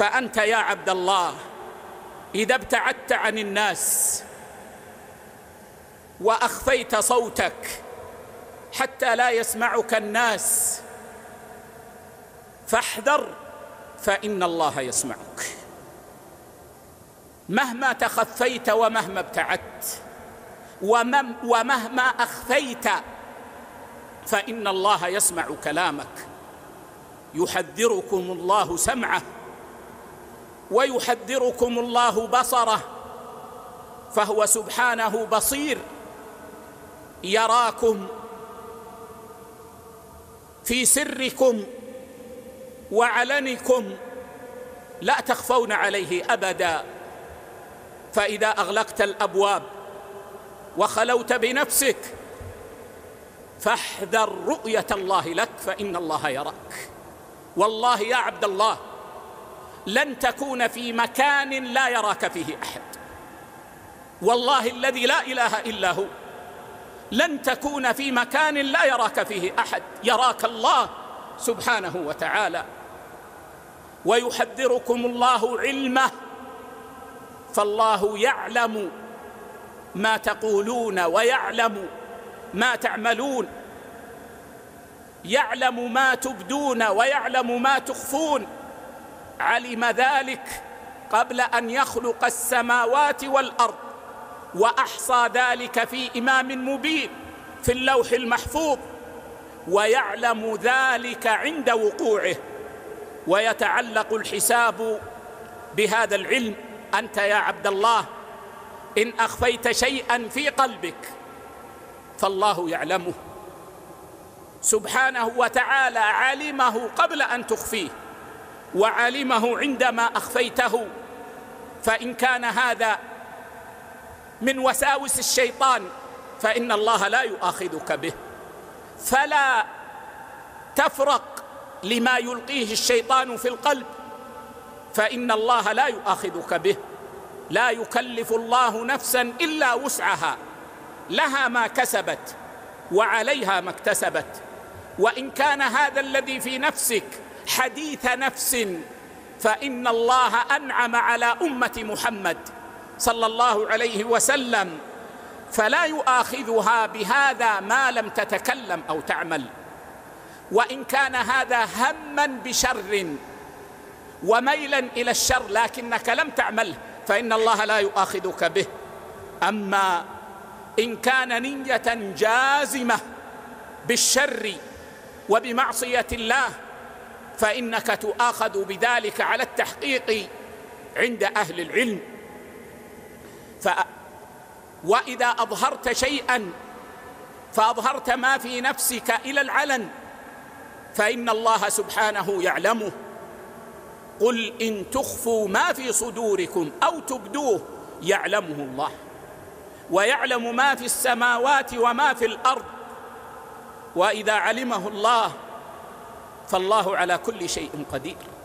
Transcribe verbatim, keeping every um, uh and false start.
فأنت يا عبد الله إذا ابتعدت عن الناس وأخفيت صوتك حتى لا يسمعك الناس فاحذر، فإن الله يسمعك مهما تخفيت ومهما ابتعدت ومهما أخفيت، فإن الله يسمع كلامك. يحذركم الله سمعه ويحذركم الله بصره، فهو سبحانه بصير يراكم في سركم وعلنكم، لا تخفون عليه أبدا. فإذا أغلقت الأبواب وخلوت بنفسك فاحذر رؤية الله لك، فإن الله يراك. والله يا عبد الله لن تكون في مكان لا يراك فيه أحد، والله الذي لا إله إلا هو، لن تكون في مكان لا يراك فيه أحد، يراك الله سبحانه وتعالى. ويحذركم الله علمه، فالله يعلم ما تقولون ويعلم ما تعملون، يعلم ما تبدون ويعلم ما تخفون. علم ذلك قبل أن يخلق السماوات والأرض، وأحصى ذلك في إمام مبين في اللوح المحفوظ، ويعلم ذلك عند وقوعه، ويتعلق الحساب بهذا العلم. أنت يا عبد الله إن أخفيت شيئا في قلبك فالله يعلمه سبحانه وتعالى، علمه قبل أن تخفيه وعلمه عندما أخفيته. فإن كان هذا من وساوس الشيطان فإن الله لا يؤاخذك به، فلا تفرق لما يلقيه الشيطان في القلب، فإن الله لا يؤاخذك به. لا يكلف الله نفسا إلا وسعها، لها ما كسبت وعليها ما اكتسبت. وإن كان هذا الذي في نفسك حديث نفس فإن الله أنعم على أمة محمد صلى الله عليه وسلم، فلا يؤاخذها بهذا ما لم تتكلم أو تعمل. وإن كان هذا هما بشر وميلا إلى الشر لكنك لم تعمله فإن الله لا يؤاخذك به. أما إن كان نية جازمة بالشر وبمعصية الله فإنك تؤاخذ بذلك على التحقيق عند أهل العلم. ف... وإذا أظهرت شيئا فأظهرت ما في نفسك إلى العلن فإن الله سبحانه يعلمه. قل إن تخفوا ما في صدوركم أو تبدوه يعلمه الله، ويعلم ما في السماوات وما في الأرض. وإذا علمه الله فالله على كل شيء قدير.